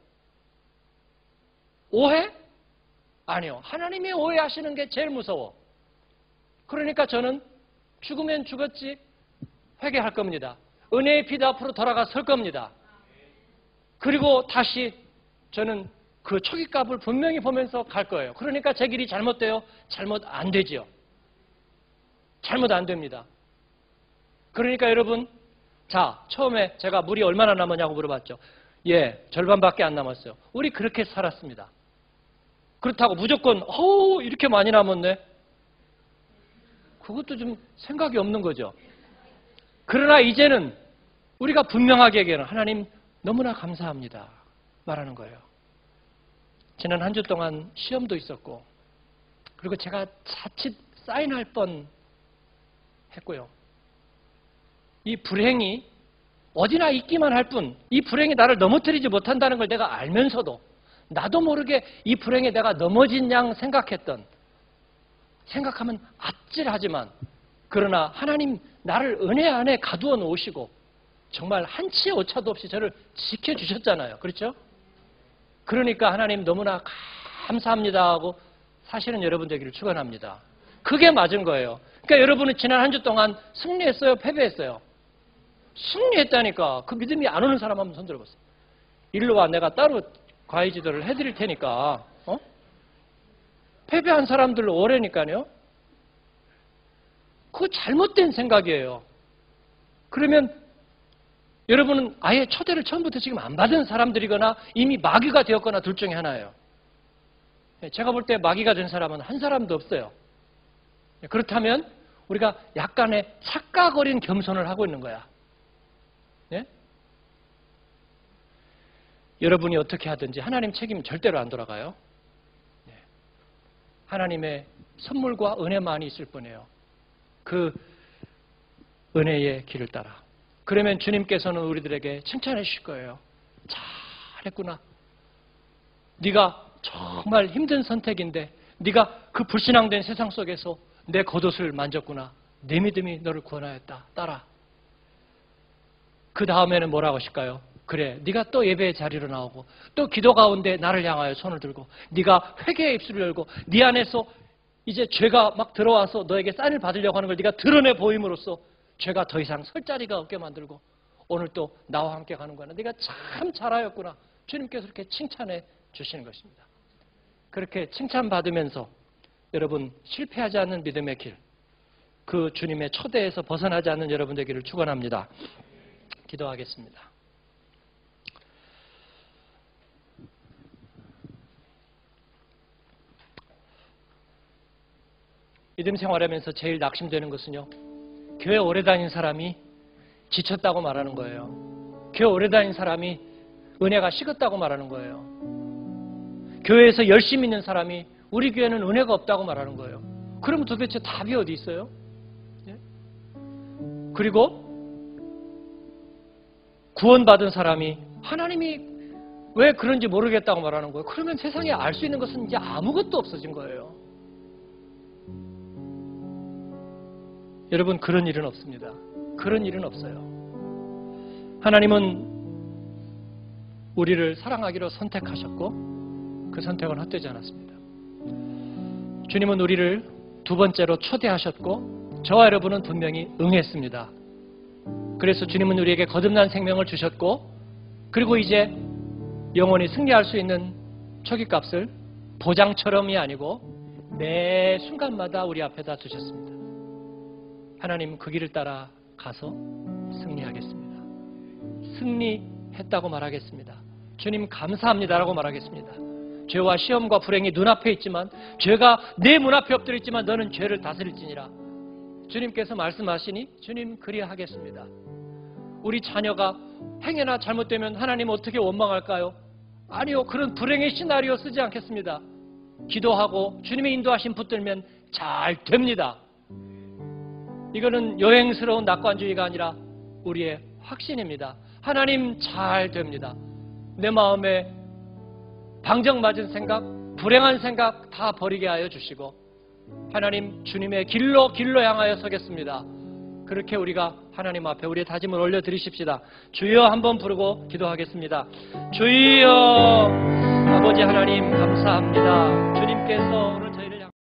오해? 아니요. 하나님이 오해하시는 게 제일 무서워. 그러니까 저는 죽으면 죽었지 회개할 겁니다. 은혜의 피드 앞으로 돌아가 설 겁니다. 그리고 다시 저는 그 초기값을 분명히 보면서 갈 거예요. 그러니까 제 길이 잘못돼요? 잘못 안 되지요. 잘못 안 됩니다. 그러니까 여러분, 자, 처음에 제가 물이 얼마나 남았냐고 물어봤죠. 예, 절반밖에 안 남았어요. 우리 그렇게 살았습니다. 그렇다고 무조건 이렇게 많이 남았네. 그것도 좀 생각이 없는 거죠. 그러나 이제는 우리가 분명하게 얘기하는 하나님 너무나 감사합니다 말하는 거예요. 지난 한 주 동안 시험도 있었고 그리고 제가 자칫 사인할 뻔 했고요. 이 불행이 어디나 있기만 할 뿐 이 불행이 나를 넘어뜨리지 못한다는 걸 내가 알면서도 나도 모르게 이 불행에 내가 넘어진 양 생각하면 아찔하지만 그러나 하나님 나를 은혜 안에 가두어 놓으시고 정말 한치의 오차도 없이 저를 지켜주셨잖아요. 그렇죠? 그러니까 하나님 너무나 감사합니다 하고 사실은 여러분 되기를 축원합니다. 그게 맞은 거예요. 그러니까 여러분은 지난 한 주 동안 승리했어요? 패배했어요? 승리했다니까. 그 믿음이 안 오는 사람 한번 손 들어보세요. 일로 와. 내가 따로 과외 지도를 해드릴 테니까. 패배한 사람들 오래니까요. 그거 잘못된 생각이에요. 그러면 여러분은 아예 초대를 처음부터 지금 안 받은 사람들이거나 이미 마귀가 되었거나 둘 중에 하나예요. 제가 볼 때 마귀가 된 사람은 한 사람도 없어요. 그렇다면 우리가 약간의 착각 어린 겸손을 하고 있는 거야. 네? 여러분이 어떻게 하든지 하나님 책임 절대로 안 돌아가요. 네. 하나님의 선물과 은혜만이 있을 뿐이에요. 그 은혜의 길을 따라. 그러면 주님께서는 우리들에게 칭찬해 주실 거예요. 잘했구나. 네가 정말 힘든 선택인데 네가 그 불신앙된 세상 속에서 내 겉옷을 만졌구나. 내 믿음이 너를 구원하였다. 따라. 그 다음에는 뭐라고 하실까요? 그래, 네가 또 예배의 자리로 나오고 또 기도 가운데 나를 향하여 손을 들고 네가 회개의 입술을 열고 네 안에서 이제 죄가 막 들어와서 너에게 쌀을 받으려고 하는 걸 네가 드러내 보임으로써 죄가 더 이상 설 자리가 없게 만들고 오늘 또 나와 함께 가는 거야. 네가 참 잘하였구나. 주님께서 이렇게 칭찬해 주시는 것입니다. 그렇게 칭찬받으면서 여러분 실패하지 않는 믿음의 길, 그 주님의 초대에서 벗어나지 않는 여러분 되기를 축원합니다. 기도하겠습니다. 믿음 생활하면서 제일 낙심되는 것은요. 교회 오래 다닌 사람이 지쳤다고 말하는 거예요. 교회 오래 다닌 사람이 은혜가 식었다고 말하는 거예요. 교회에서 열심히 있는 사람이 우리 교회는 은혜가 없다고 말하는 거예요. 그러면 도대체 답이 어디 있어요? 예? 그리고 구원받은 사람이 하나님이 왜 그런지 모르겠다고 말하는 거예요. 그러면 세상에 알 수 있는 것은 이제 아무것도 없어진 거예요. 여러분 그런 일은 없습니다. 그런 일은 없어요. 하나님은 우리를 사랑하기로 선택하셨고 그 선택은 헛되지 않았습니다. 주님은 우리를 두 번째로 초대하셨고 저와 여러분은 분명히 응했습니다. 그래서 주님은 우리에게 거듭난 생명을 주셨고 그리고 이제 영원히 승리할 수 있는 초기값을 보장처럼이 아니고 매 순간마다 우리 앞에다 두셨습니다. 하나님 그 길을 따라 가서 승리하겠습니다. 했다고 말하겠습니다. 주님 감사합니다라고 말하겠습니다. 죄와 시험과 불행이 눈앞에 있지만, 죄가 내 문 앞에 엎드려 있지만 너는 죄를 다스릴지니라. 주님께서 말씀하시니 주님 그리하겠습니다. 우리 자녀가 행여나 잘못되면 하나님 어떻게 원망할까요? 아니요, 그런 불행의 시나리오 쓰지 않겠습니다. 기도하고 주님의 인도하심 붙들면 잘 됩니다. 이거는 여행스러운 낙관주의가 아니라 우리의 확신입니다. 하나님 잘 됩니다. 내 마음에 방정맞은 생각, 불행한 생각 다 버리게 하여 주시고 하나님 주님의 길로 향하여 서겠습니다. 그렇게 우리가 하나님 앞에 우리의 다짐을 올려드리십시다. 주여 한번 부르고 기도하겠습니다. 주여, 아버지 하나님 감사합니다. 주님께서